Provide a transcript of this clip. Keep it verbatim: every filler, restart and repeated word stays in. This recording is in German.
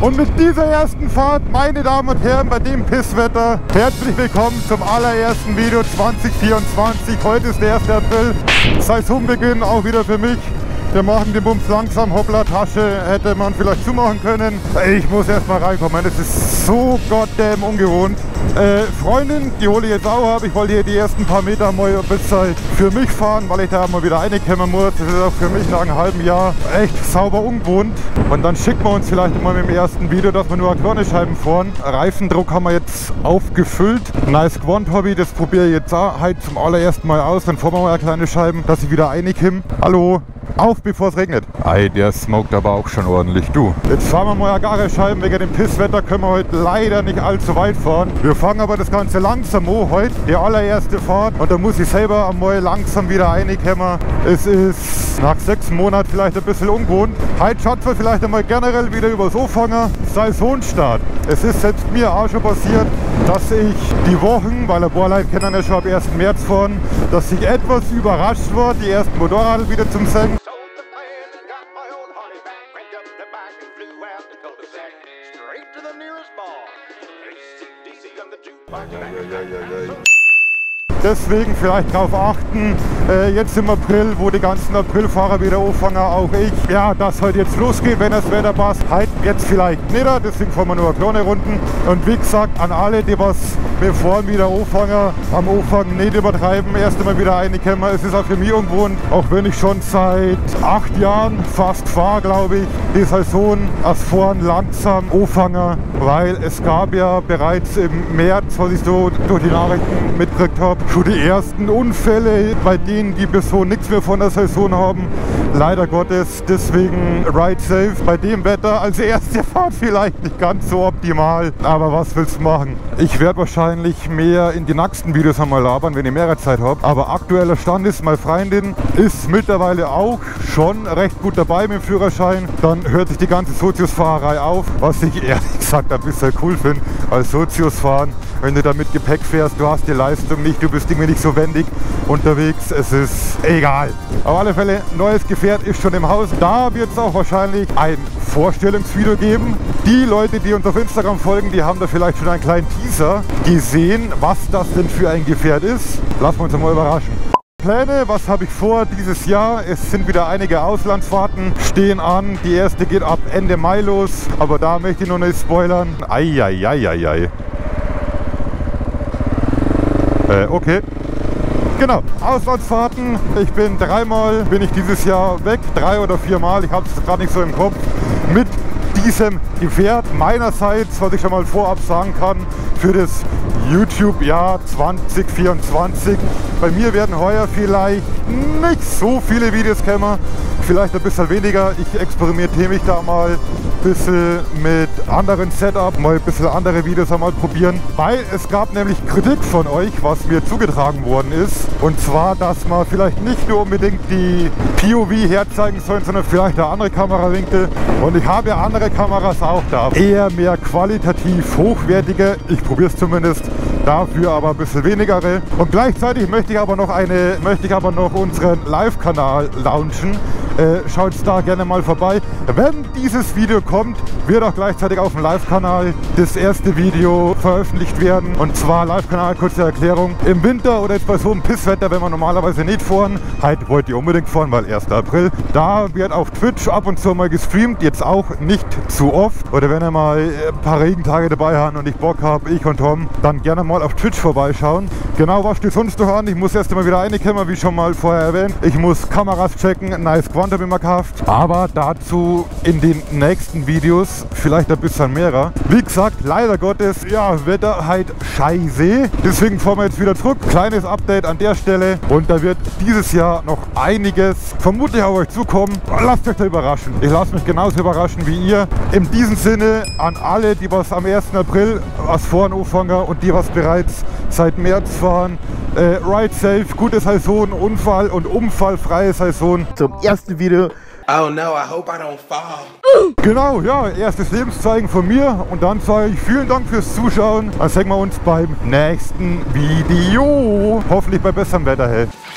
Und mit dieser ersten Fahrt, meine Damen und Herren, bei dem Pisswetter, herzlich willkommen zum allerersten Video zwanzig vierundzwanzig. Heute ist der erste April, Saisonbeginn auch wieder für mich. Wir machen den Bums langsam, hoppla, Tasche hätte man vielleicht zumachen können. Ich muss erst mal reinkommen, das ist so goddamn ungewohnt. Äh, Freundin, die hole ich jetzt auch ab. Ich wollte hier die ersten paar Meter mal ein bisschen für mich fahren, weil ich da mal wieder reinkommen muss. Das ist auch für mich nach einem halben Jahr echt sauber ungewohnt. Und dann schicken wir uns vielleicht mal mit dem ersten Video, dass wir nur kleine Scheiben fahren. Reifendruck haben wir jetzt aufgefüllt. Nice Quant Hobby, das probiere ich jetzt auch heute zum allerersten Mal aus. Dann fahren wir mal kleine Scheiben, dass ich wieder reinkomme. Hallo! Auf, bevor es regnet. Ei, der smoked aber auch schon ordentlich, du. Jetzt fahren wir mal gar Scheiben. Wegen dem Pisswetter können wir heute leider nicht allzu weit fahren. Wir fangen aber das Ganze langsam an heute. Die allererste Fahrt. Und da muss ich selber einmal langsam wieder reinkommen. Es ist nach sechs Monaten vielleicht ein bisschen ungewohnt. Heute schaut wir vielleicht einmal generell wieder übers Anfangen. Saisonstart. Es ist selbst mir auch schon passiert, dass ich die Wochen, weil ein paar Leute kennen ja schon ab ersten März fahren, dass ich etwas überrascht war, die ersten Motorräder wieder zum Senken. Deswegen vielleicht darauf achten, äh, jetzt im April, wo die ganzen Aprilfahrer wieder anfangen, auch ich, ja, dass heute jetzt losgeht, wenn das Wetter passt. Heute jetzt vielleicht nicht, deswegen fahren wir nur kleine Runden. Und wie gesagt, an alle, die was mit Fahren wieder anfangen, am Anfang nicht übertreiben, erst einmal wieder reinkommen. Es ist auch für mich ungewohnt, auch wenn ich schon seit acht Jahren fast fahre, glaube ich, die Saison als Fahren langsam anfangen, weil es gab ja bereits im März, was ich so durch die Nachrichten mitgekriegt habe, schon die ersten Unfälle, bei denen die Personen nichts mehr von der Saison haben. Leider Gottes, deswegen ride safe. Bei dem Wetter als erste Fahrt vielleicht nicht ganz so optimal, aber was willst du machen? Ich werde wahrscheinlich mehr in die nächsten Videos einmal labern, wenn ich mehr Zeit habe. Aber aktueller Stand ist, meine Freundin ist mittlerweile auch schon recht gut dabei mit dem Führerschein. Dann hört sich die ganze Soziusfahrerei auf, was ich ehrlich gesagt ein bisschen cool finde, als Sozius fahren. Wenn du da mit Gepäck fährst, du hast die Leistung nicht, du bist irgendwie nicht so wendig unterwegs, es ist egal. Auf alle Fälle, neues Gefährt ist schon im Haus. Da wird es auch wahrscheinlich ein Vorstellungsvideo geben. Die Leute, die uns auf Instagram folgen, die haben da vielleicht schon einen kleinen Teaser gesehen, was das denn für ein Gefährt ist. Lassen wir uns mal überraschen. Pläne, was habe ich vor dieses Jahr? Es sind wieder einige Auslandsfahrten, stehen an. Die erste geht ab Ende Mai los, aber da möchte ich noch nicht spoilern. Eieieiei. Äh, okay. Genau, Auslandsfahrten. Ich bin dreimal, bin ich dieses Jahr weg, drei oder viermal, ich habe es gerade nicht so im Kopf, mit diesem Gefährt meinerseits, was ich schon mal vorab sagen kann, für das YouTube-Jahr zwanzig vierundzwanzig. Bei mir werden heuer vielleicht nicht so viele Videos kommen, vielleicht ein bisschen weniger. Ich experimentiere mich da mal ein bisschen mit anderen Setup, mal ein bisschen andere Videos einmal probieren, weil es gab nämlich Kritik von euch, was mir zugetragen worden ist. Und zwar, dass man vielleicht nicht nur unbedingt die P O V herzeigen soll, sondern vielleicht eine andere Kamerawinkel. Und ich habe ja andere Kameras auch da. Eher mehr qualitativ hochwertige, ich probiere es zumindest, dafür aber ein bisschen weniger. Und gleichzeitig möchte ich aber noch eine, möchte ich aber noch unseren Live-Kanal launchen. Äh, schaut da gerne mal vorbei. Wenn dieses Video kommt, wird auch gleichzeitig auf dem Live-Kanal das erste Video veröffentlicht werden. Und zwar Live-Kanal, kurze Erklärung. Im Winter oder jetzt bei so einem Pisswetter, wenn wir normalerweise nicht fahren, heute wollt ihr unbedingt fahren, weil erster April, da wird auf Twitch ab und zu mal gestreamt, jetzt auch nicht zu oft. Oder wenn ihr mal ein paar Regentage dabei habt und ich Bock habe, ich und Tom, dann gerne mal auf Twitch vorbeischauen. Genau, was steht sonst noch an? Ich muss erst einmal wieder reinkommen, wie schon mal vorher erwähnt. Ich muss Kameras checken, Nice Quant habe ich mal gekauft. Aber dazu in den nächsten Videos vielleicht ein bisschen mehrer. Wie gesagt, leider Gottes, ja, Wetter halt scheiße. Deswegen fahren wir jetzt wieder zurück. Kleines Update an der Stelle. Und da wird dieses Jahr noch einiges vermutlich auf euch zukommen. Lasst euch da überraschen. Ich lasse mich genauso überraschen wie ihr. In diesem Sinne an alle, die was am ersten April was fahren anfangen und die was bereits seit März fahren. Äh, ride safe, gute Saison, Unfall- und unfallfreie Saison. Zum ersten Video. Oh no, I hope I don't fall. Genau, ja, erstes Lebenszeichen von mir. Und dann sage ich vielen Dank fürs Zuschauen. Dann sehen wir uns beim nächsten Video. Hoffentlich bei besserem Wetter, hey.